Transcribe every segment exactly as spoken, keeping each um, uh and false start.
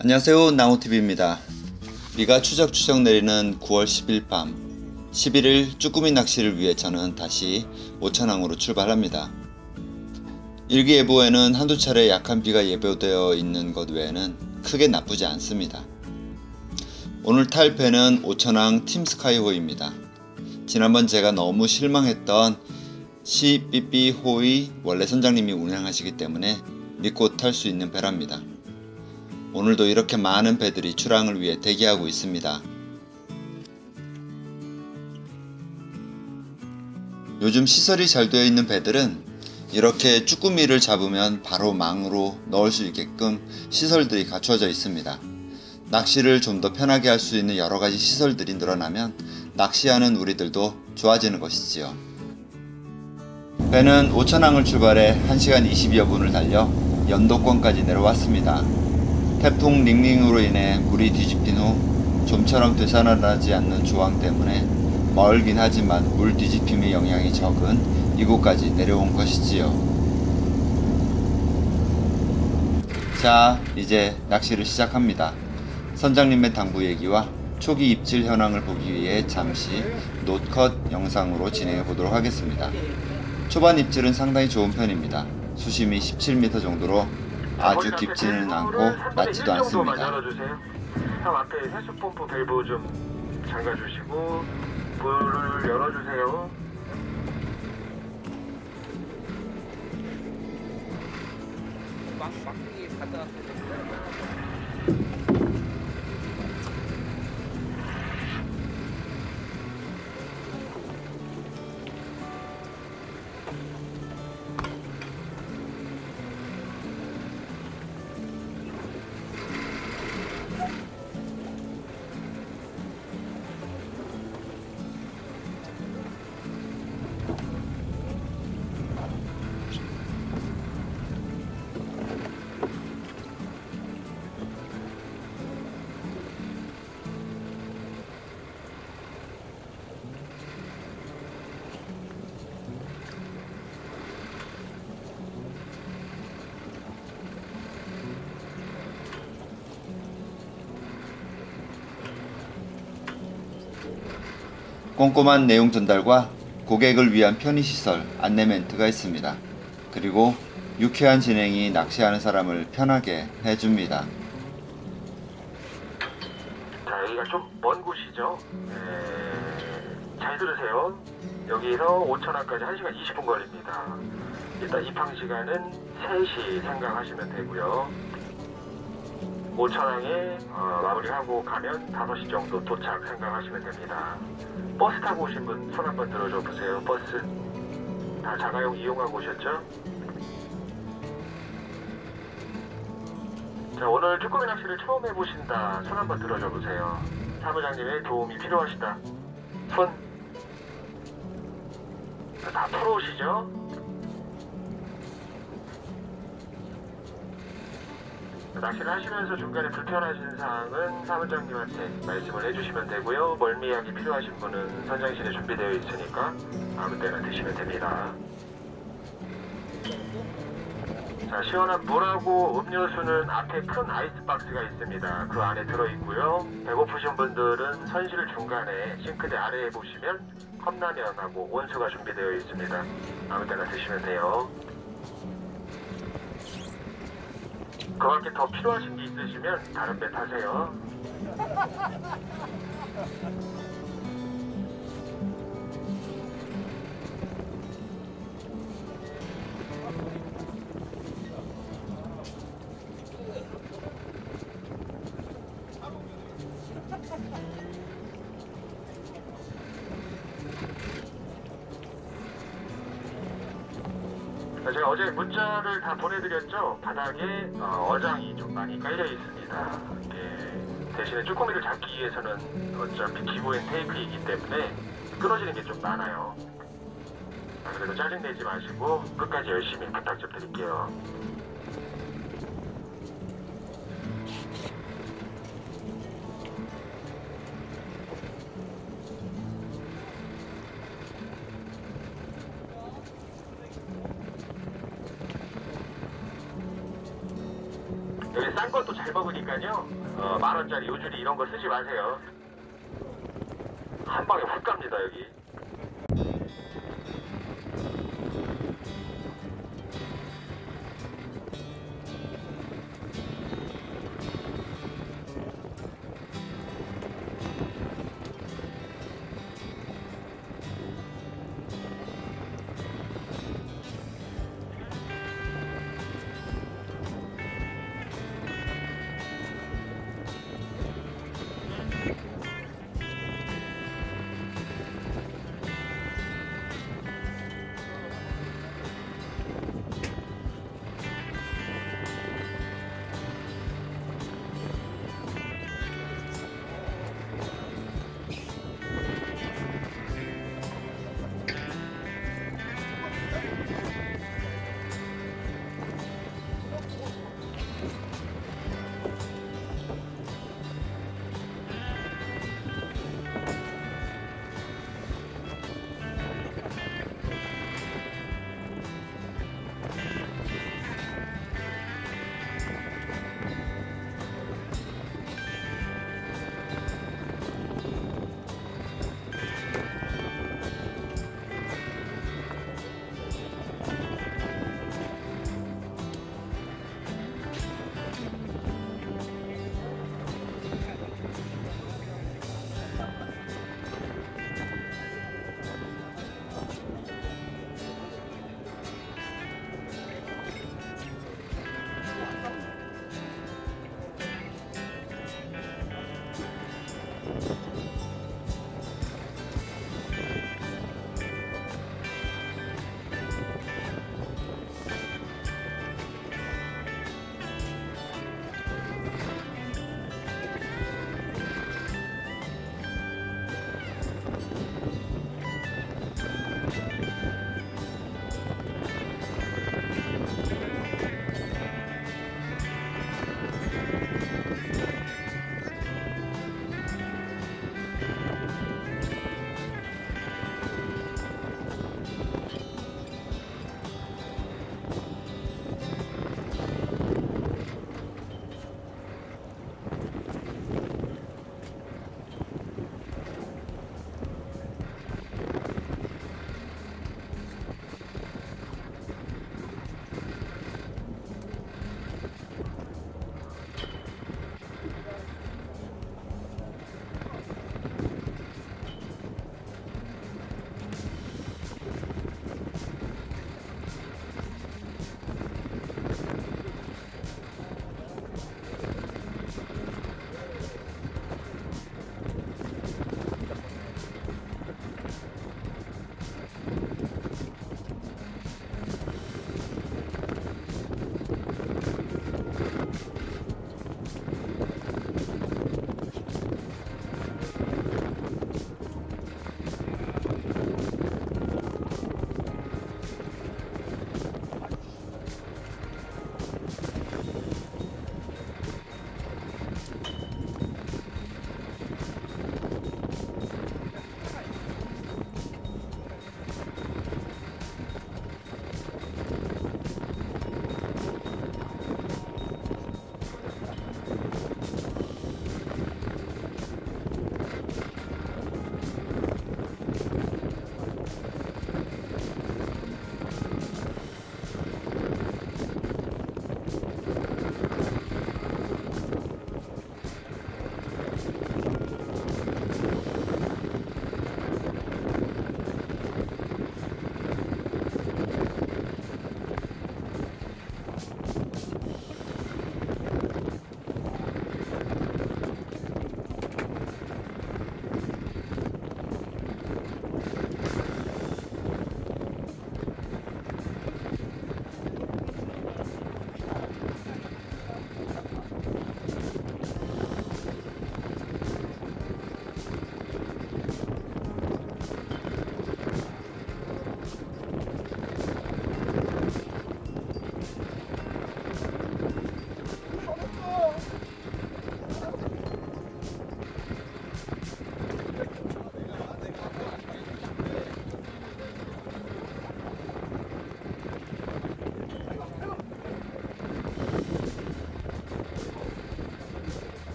안녕하세요, 나무티비입니다. 비가 추적추적 내리는 구월 십일 밤 십일 일 쭈꾸미 낚시를 위해 저는 다시 오천항으로 출발합니다. 일기예보에는 한두 차례 약한 비가 예보되어 있는 것 외에는 크게 나쁘지 않습니다. 오늘 탈 배는 오천항 팀스카이호입니다. 지난번 제가 너무 실망했던 시삐삐호의 원래 선장님이 운행하시기 때문에 믿고 탈 수 있는 배랍니다. 오늘도 이렇게 많은 배들이 출항을 위해 대기하고 있습니다. 요즘 시설이 잘 되어 있는 배들은 이렇게 쭈꾸미를 잡으면 바로 망으로 넣을 수 있게끔 시설들이 갖춰져 있습니다. 낚시를 좀 더 편하게 할 수 있는 여러가지 시설들이 늘어나면 낚시하는 우리들도 좋아지는 것이지요. 배는 오천항을 출발해 한 시간 이십여 분을 달려 연도권까지 내려왔습니다. 태풍 링링으로 인해 물이 뒤집힌 후 좀처럼 되살아나지 않는 조항 때문에 멀긴 하지만 물 뒤집힘의 영향이 적은 이곳까지 내려온 것이지요. 자, 이제 낚시를 시작합니다. 선장님의 당부 얘기와 초기 입질 현황을 보기 위해 잠시 노컷 영상으로 진행해 보도록 하겠습니다. 초반 입질은 상당히 좋은 편입니다. 수심이 십칠 미터 정도로 아주 깊지는 않고 낮지도 않습니다. 형 앞에 해수 펌프 밸브 좀 잠가주시고 불을 열어주세요. 막 막대기 갖다 놨어요. 꼼꼼한 내용 전달과 고객을 위한 편의시설, 안내 멘트가 있습니다. 그리고 유쾌한 진행이 낚시하는 사람을 편하게 해줍니다. 자, 여기가 좀 먼 곳이죠. 네, 잘 들으세요. 여기서 오천항까지 한 시간 이십 분 걸립니다. 일단 입항 시간은 세 시 생각하시면 되고요. 오천항에 어, 마무리하고 가면 다섯 시 정도 도착 생각하시면 됩니다. 버스 타고 오신 분 손 한번 들어줘 보세요. 버스 다 자가용 이용하고 오셨죠? 자, 오늘 쭈꾸미 낚시를 처음 해보신다. 손 한번 들어줘 보세요. 사무장님의 도움이 필요하시다. 손. 다 풀어오시죠? 낚시를 하시면서 중간에 불편하신 사항은 사무장님한테 말씀을 해주시면 되고요. 멀미약이 필요하신 분은 선장실에 준비되어 있으니까 아무 때나 드시면 됩니다. 자, 시원한 물하고 음료수는 앞에 큰 아이스박스가 있습니다. 그 안에 들어있고요. 배고프신 분들은 선실 중간에 싱크대 아래에 보시면 컵라면하고 온수가 준비되어 있습니다. 아무 때나 드시면 돼요. 그 밖에 더 필요하신 게 있으시면 다른 배 타세요. 제가 어제 문자를 다 보내드렸죠? 바닥에 어, 어장이 좀 많이 깔려 있습니다. 예, 대신에 쭈꾸미를 잡기 위해서는 어차피 기부엔 테이프이기 때문에 끊어지는 게 좀 많아요. 아, 그래도 짜증내지 마시고 끝까지 열심히 부탁 좀 드릴게요. 싼 것도 잘 먹으니까요. 어, 만 원짜리 요주리 이런 거 쓰지 마세요. 한 방에 확 갑니다 여기.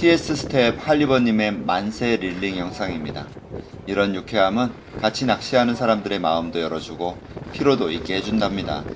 티에스 스텝 할리버님의 만세 릴링 영상입니다. 이런 유쾌함은 같이 낚시하는 사람들의 마음도 열어주고 피로도 있게 해준답니다.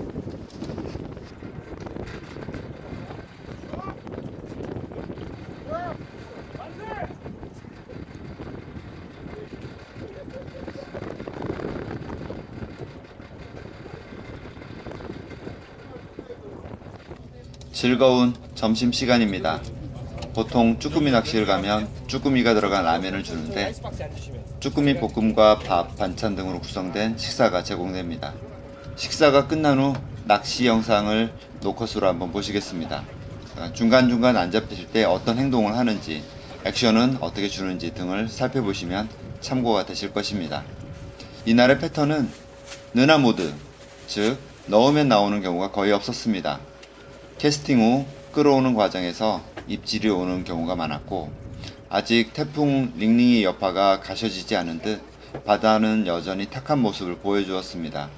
즐거운 점심시간입니다. 보통 쭈꾸미 낚시를 가면 쭈꾸미가 들어간 라면을 주는데 쭈꾸미 볶음과 밥, 반찬 등으로 구성된 식사가 제공됩니다. 식사가 끝난 후 낚시 영상을 노컷으로 한번 보시겠습니다. 중간중간 안 잡히실 때 어떤 행동을 하는지, 액션은 어떻게 주는지 등을 살펴보시면 참고가 되실 것입니다. 이날의 패턴은 느나 모드, 즉 넣으면 나오는 경우가 거의 없었습니다. 캐스팅 후 끌어오는 과정에서 입질이 오는 경우가 많았고, 아직 태풍 링링의 여파가 가셔지지 않은 듯 바다는 여전히 탁한 모습을 보여주었습니다.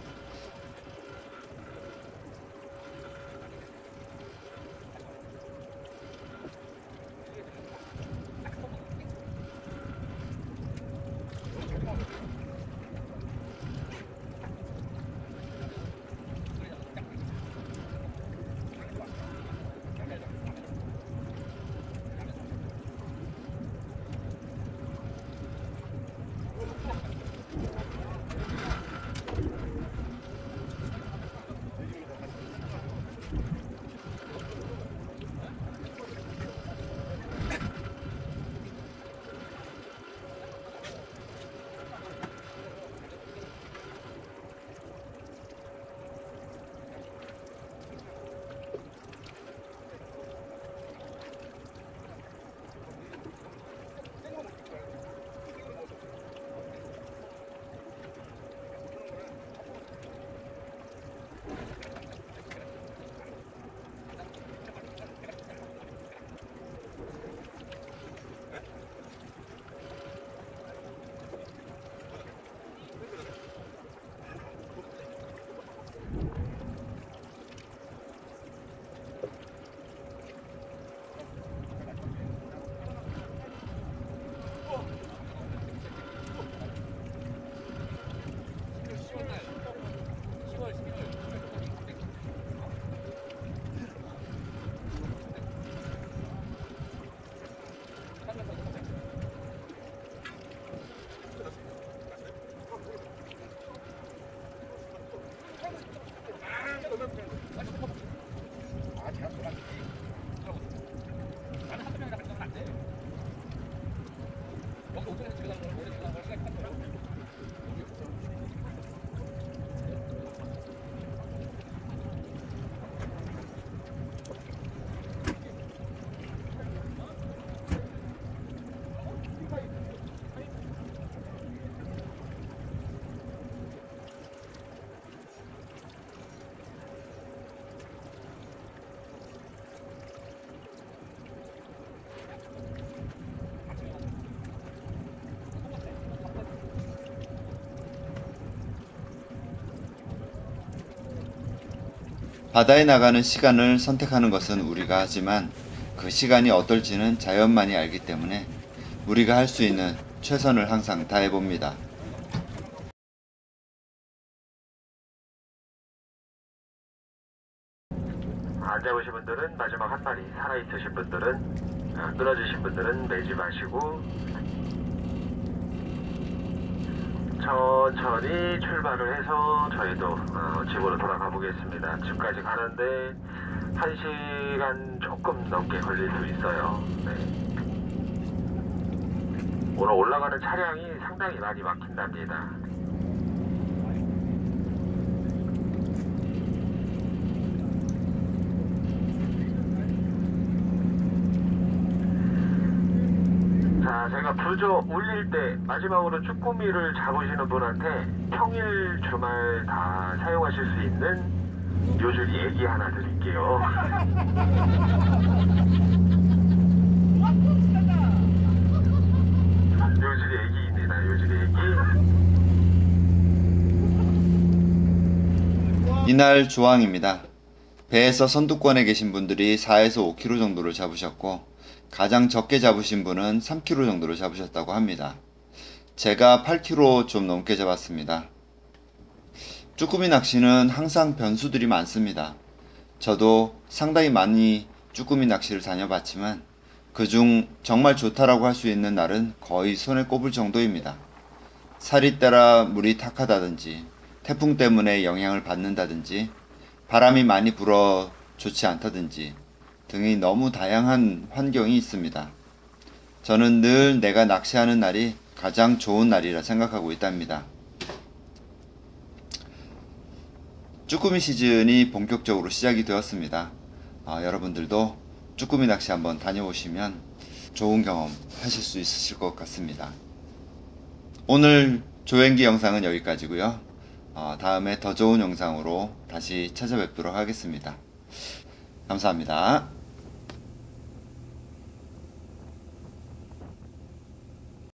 바다에 나가는 시간을 선택하는 것은 우리가 하지만 그 시간이 어떨지는 자연만이 알기 때문에 우리가 할 수 있는 최선을 항상 다해봅니다. 안 잡으신 분들은 마지막 한 마리, 살아있으신 분들은, 아, 끊어지신 분들은 매지 마시고 천천히 출발을 해서 저희도 어, 집으로 돌아가 보겠습니다. 집까지 가는데 한 시간 조금 넘게 걸릴 수 있어요. 네. 오늘 올라가는 차량이 상당히 많이 막힌답니다. 자, 제가 부조 올릴 때 마지막으로 쭈꾸미를 잡으시는 분한테 평일 주말 다 사용하실 수 있는 요줄 얘기 하나 드릴게요. 요줄 얘기입니다. 요줄 얘기. 이날 조항입니다. 배에서 선두권에 계신 분들이 사에서 오 킬로그램 정도를 잡으셨고, 가장 적게 잡으신 분은 삼 킬로그램 정도로 잡으셨다고 합니다. 제가 팔 킬로그램 좀 넘게 잡았습니다. 쭈꾸미 낚시는 항상 변수들이 많습니다. 저도 상당히 많이 쭈꾸미 낚시를 다녀봤지만 그중 정말 좋다라고 할 수 있는 날은 거의 손에 꼽을 정도입니다. 살이 따라 물이 탁하다든지 태풍 때문에 영향을 받는다든지 바람이 많이 불어 좋지 않다든지 등이 너무 다양한 환경이 있습니다. 저는 늘 내가 낚시하는 날이 가장 좋은 날이라 생각하고 있답니다. 쭈꾸미 시즌이 본격적으로 시작이 되었습니다. 아, 여러분들도 쭈꾸미 낚시 한번 다녀오시면 좋은 경험 하실 수 있으실 것 같습니다. 오늘 조행기 영상은 여기까지고요. 어, 다음에 더 좋은 영상으로 다시 찾아뵙도록 하겠습니다. 감사합니다.